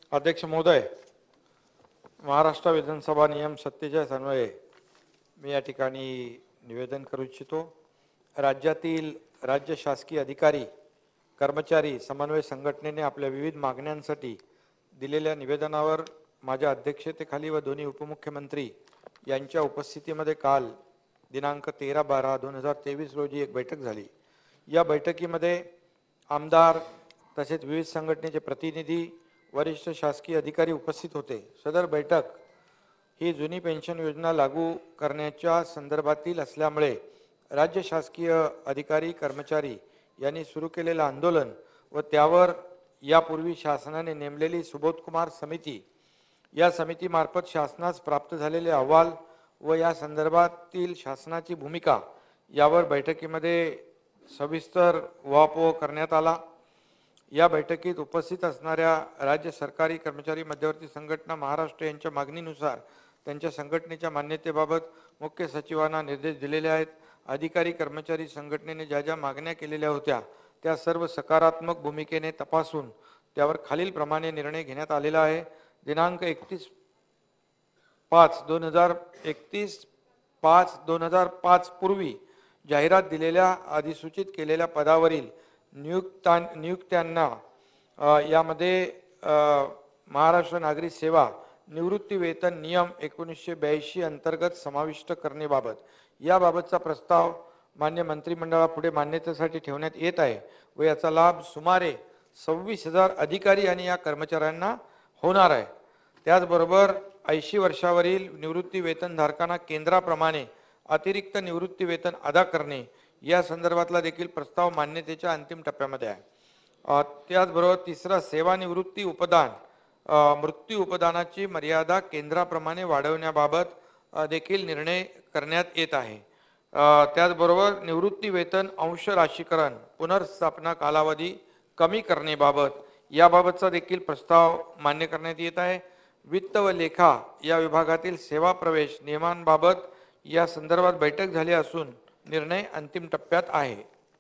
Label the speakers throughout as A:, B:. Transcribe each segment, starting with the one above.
A: अध्यक्ष महोदय, महाराष्ट्र विधानसभा नियम 47 अन्वये मी या ठिकाणी निवेदन करू इच्छितो। राज्यातील राज्य शासकीय अधिकारी कर्मचारी समन्वय संघटनेने आपल्या विविध मागण्यांसाठी दिलेल्या निवेदनावर माझ्या अध्यक्षतेखाली व दोन्ही उपमुख्यमंत्री यांच्या उपस्थितीमध्ये काल दिनांक 13/12/2023 रोजी एक बैठक झाली। या बैठकीमध्ये आमदार तसेच विविध संघटनेचे प्रतिनिधी वरिष्ठ शासकीय अधिकारी उपस्थित होते। सदर बैठक ही जुनी पेन्शन योजना लागू करण्याच्या संदर्भातील असल्यामुळे राज्य शासकीय अधिकारी कर्मचारी यांनी सुरू केलेले आंदोलन व त्यावर यापूर्वी शासनाने नेमलेली सुबोधकुमार समिती या समितीमार्फत शासनास प्राप्त झालेले अहवाल व या संदर्भातील शासनाची भूमिका यावर बैठकीमध्ये सविस्तर उहापोह करण्यात आला। या बैठकीत उपस्थित असणाऱ्या राज्य सरकारी कर्मचारी मध्यवर्ती संघटना महाराष्ट्र यांच्या मागणीनुसार त्यांच्या संघटनेच्या मान्यतेबाबत मुख्य सचिवांना निर्देश दिलेले आहेत। अधिकारी कर्मचारी संघटनेने ज्या ज्या मागण्या केलेल्या होत्या त्या सर्व सकारात्मक भूमिकेने तपासून त्यावर खालीलप्रमाणे निर्णय घेण्यात आलेला आहे। दिनांक 31/5/2005 पूर्वी जाहिरात दिलेल्या अधिसूचित केलेल्या पदावरील नियुक्त्यांना यामध्ये महाराष्ट्र नागरी सेवा निवृत्ती वेतन नियम 1982 अंतर्गत समाविष्ट करण्याबाबत याबाबतचा प्रस्ताव मान्य मंत्रिमंडळापुढे मान्यतेसाठी ठेवण्यात येत आहे व याचा लाभ सुमारे 26,000 अधिकारी आणि या कर्मचाऱ्यांना होणार आहे। त्याचबरोबर 80 वर्षावरील निवृत्ती वेतनधारकांना केंद्राप्रमाणे अतिरिक्त निवृत्ती वेतन अदा करणे या संदर्भातला देखील प्रस्ताव मान्यतेच्या अंतिम टप्प्यामध्ये आहे। त्याचबरोबर तिसरा सेवानिवृत्ती उपदान मृत्यू उपदानाची मर्यादा केंद्राप्रमाणे वाढवण्याबाबत देखील निर्णय करण्यात येत आहे। त्याचबरोबर निवृत्ती वेतन अंश राशीकरण पुनर्स्थापना कालावधी कमी करण्याबाबत याबाबतचा देखील प्रस्ताव मान्य करण्यात येत आहे। वित्त व लेखा या विभागातील सेवा प्रवेश नियमांबाबत या संदर्भात बैठक झाली असून निर्णय अंतिम टप्प्यात आहे।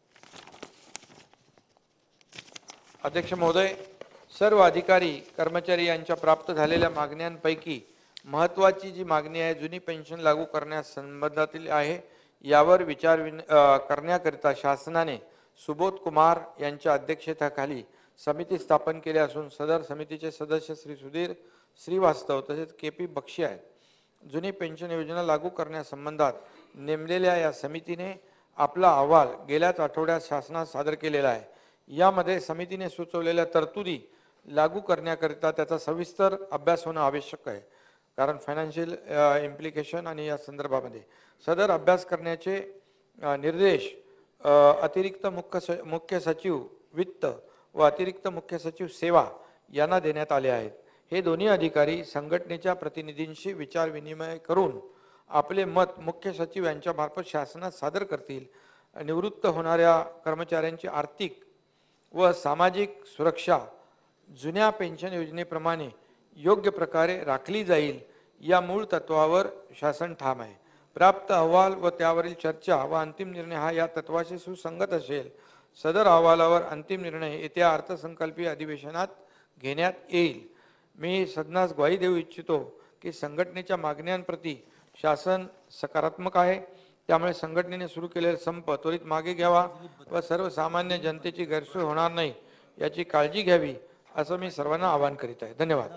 A: अध्यक्ष महोदय, सर्व अधिकारी कर्मचारी यांच्या प्राप्त झालेल्या मागण्यांपैकी महत्त्वाची जी मागणी आहे जुनी पेन्शन लागू करण्यास संबंधातील आहे यावर विचार करण्याकरिता शासनाने सुबोध कुमार यांच्या अध्यक्षतेखाली समिती स्थापन केली असून सदर समितीचे सदस्य श्री सुधीर श्रीवास्तव तसेच KP बक्षी आहेत। जुनी पेन्शन योजना लागू करण्यासंबंधात नेमलेल्या या समितीने आपला अहवाल गेल्याच आठवड्यात शासनास सादर केलेला आहे। यामध्ये समितीने सुचवलेल्या तरतुदी लागू करण्याकरिता त्याचा सविस्तर अभ्यास होणे आवश्यक आहे, कारण फायनान्शियल इम्प्लिकेशन आणि या संदर्भामध्ये सदर अभ्यास करण्याचे निर्देश अतिरिक्त मुख्य सचिव वित्त व अतिरिक्त मुख्य सचिव सेवा यांना देण्यात आले आहेत। हे दोन्ही अधिकारी संघटनेच्या प्रतिनिधींशी विचार विनिमय करून आपले मत मुख्य सचिव यांच्या मार्फत शासनात सादर करतील। निवृत्त होणाऱ्या कर्मचाऱ्यांची आर्थिक व सामाजिक सुरक्षा जुन्या पेन्शन योजनेप्रमाणे योग्य प्रकारे राखली जाईल या मूळ तत्वावर शासन ठाम आहे। प्राप्त अहवाल व त्यावरील चर्चा व अंतिम निर्णय हा या तत्वाशी सुसंगत असेल। सदर अहवालावर अंतिम निर्णय येत्या अर्थसंकल्पीय अधिवेशनात घेण्यात येईल। मी सदनास ग्वाही देऊ इच्छितो की संघटनेच्या मागण्यांप्रती शासन सकारात्मक आहे, त्यामुळे संघटनेने सुरू केलेला संप त्वरित मागे घ्यावा व सर्वसामान्य जनतेची गैरसोय होणार नाही याची काळजी घ्यावी असं मी सर्वांना आवाहन करीत आहे। धन्यवाद।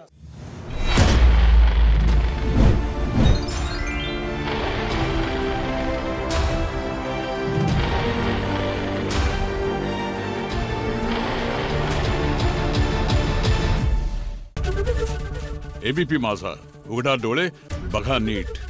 B: ABP माझा, उघडा डोळे बघा नीट।